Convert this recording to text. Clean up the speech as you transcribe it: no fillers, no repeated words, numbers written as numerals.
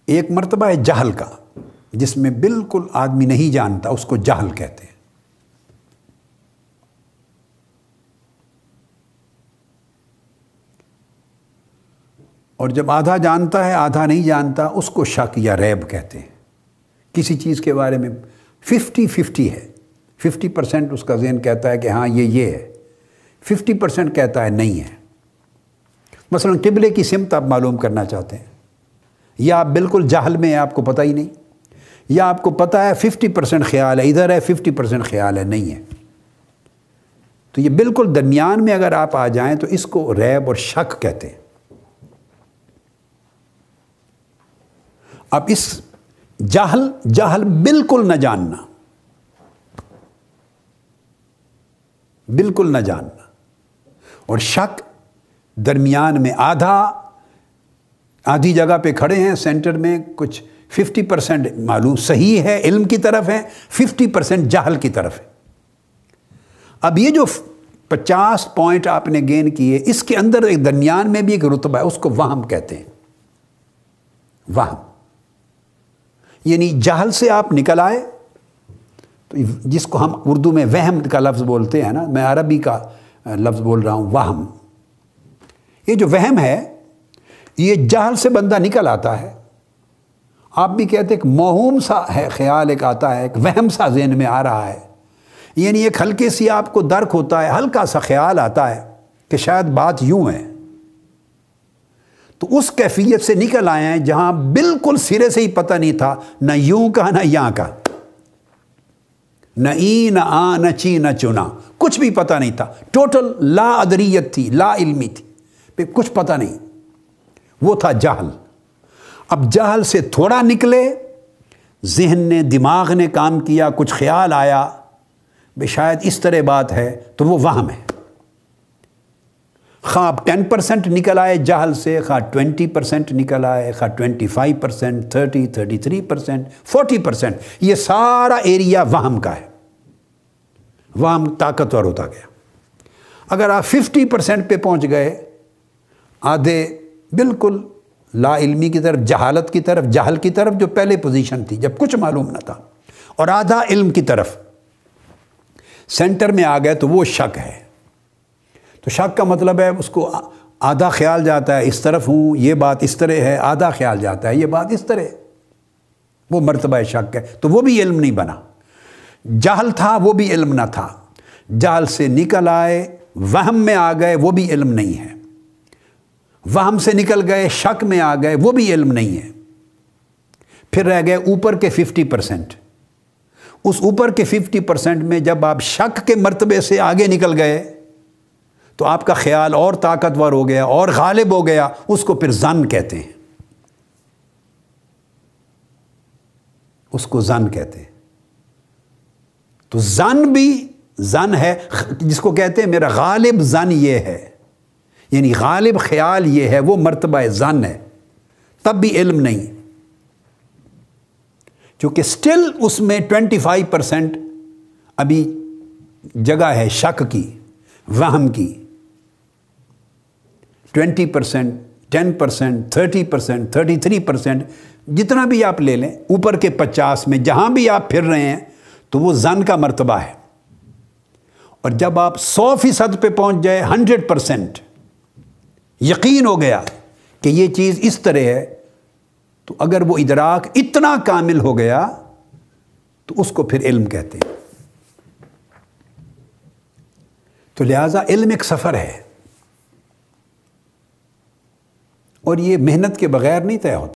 ایک مرتبہ ہے جہل کا، جس میں بالکل آدمی نہیں جانتا، اس کو جہل کہتے ہیں۔ اور جب آدھا جانتا ہے آدھا نہیں جانتا، اس کو شک یا ریب کہتے ہیں۔ کسی چیز کے بارے میں 50-50 ہے، 50% اس کا ذہن کہتا ہے کہ ہاں یہ ہے، 50% کہتا ہے نہیں ہے۔ مثلا قبلے کی سمت آپ معلوم کرنا چاہتے ہیں، یا آپ بالکل جہل میں ہیں، آپ کو پتہ ہی نہیں، یا آپ کو پتہ ہے 50% خیال ہے ادھر ہے، 50% خیال ہے نہیں ہے، تو یہ بالکل درمیان میں اگر آپ آ جائیں تو اس کو ریب اور شک کہتے ہیں۔ اب اس جہل بالکل نہ جاننا، بالکل نہ جاننا، اور شک درمیان میں آدھی جگہ پہ کھڑے ہیں، سینٹر میں کچھ 50% معلوم صحیح ہے، علم کی طرف ہے، 50% جہل کی طرف ہے۔ اب یہ جو 50 پوائنٹ آپ نے گین کیے، اس کے اندر ایک درمیان میں بھی ایک رتبہ ہے، اس کو وہم کہتے ہیں۔ وہم یعنی جہل سے آپ نکل آئے، تو جس کو ہم اردو میں وہم کا لفظ بولتے ہیں نا، میں عربی کا لفظ بول رہا ہوں وہم۔ یہ جو وہم ہے، یہ جہل سے بندہ نکل آتا ہے۔ آپ بھی کہتے ہیں کہ موہوم سا ہے خیال ایک آتا ہے، ایک وہم سا ذہن میں آ رہا ہے، یعنی ایک ہلکے سی آپ کو درک ہوتا ہے، ہلکا سا خیال آتا ہے کہ شاید بات یوں ہے، تو اس کیفیت سے نکل آئے ہیں جہاں بالکل سرے سے ہی پتہ نہیں تھا، نہ یوں کا نہ یہاں کا، نہ ای نہ آ نہ چی نہ چنا، کچھ بھی پتہ نہیں تھا، ٹوٹل لا ادریت تھی، لا علمی تھی، پھر کچھ پتہ نہیں، وہ تھا جہل۔ اب جہل سے تھوڑا نکلے، ذہن نے دماغ نے کام کیا، کچھ خیال آیا بے شاید اس طرح بات ہے، تو وہ وہم ہے۔ خواہ 10% نکل آئے جہل سے، خواہ 20% نکل آئے، خواہ 25%، 30، 33%، 40%، یہ سارا ایریا وہم کا ہے۔ وہم طاقتور ہوتا گیا۔ اگر آپ 50% پہ پہنچ گئے، آدھے بالکل لا علمی کی طرف، جہالت کی طرف، جہل کی طرف جو پہلے پوزیشن تھی جب کچھ معلوم نہ تھا، اور آدھا علم کی طرف سینٹر میں آ گئے، تو وہ شک ہے۔ تو شک کا مطلب ہے اس کو آدھا خیال جاتا ہے اس طرف ہوں، یہ بات اس طرح ہے، آدھا خیال جاتا ہے یہ بات اس طرح ہے، وہ مرتبہ شک ہے، تو وہ بھی علم نہیں بنا۔ جہل تھا وہ بھی علم نہ تھا، جہل سے نکل آئے، وہم میں آ گئے، وہ بھی علم نہیں ہے، وہم سے نکل گئے، شک میں آ گئے، وہ بھی علم نہیں ہے، پھر رہ گئے اوپر کے 50%۔ اس اوپر کے 50% میں جب آپ شک کے مرتبے سے آگے نکل گئے، تو آپ کا خیال اور طاقتور ہو گیا اور غالب ہو گیا، اس کو پھر ظن کہتے ہیں، اس کو ظن کہتے ہیں۔ تو ظن بھی ظن ہے، جس کو کہتے ہیں میرا غالب ظن یہ ہے، یعنی غالب خیال یہ ہے، وہ مرتبہ ظن ہے، تب بھی علم نہیں، چونکہ سٹل اس میں 25% ابھی جگہ ہے شک کی، وہم کی۔ 20%، 10%، 30%، 33%، جتنا بھی آپ لے لیں، اوپر کے 50 میں جہاں بھی آپ پھر رہے ہیں، تو وہ ظن کا مرتبہ ہے۔ اور جب آپ 100% پہ پہنچ جائے، 100% یقین ہو گیا کہ یہ چیز اس طرح ہے، تو اگر وہ ادراک اتنا کامل ہو گیا، تو اس کو پھر علم کہتے ہیں۔ تو لہٰذا علم ایک سفر ہے، اور یہ محنت کے بغیر نہیں طے ہوتا۔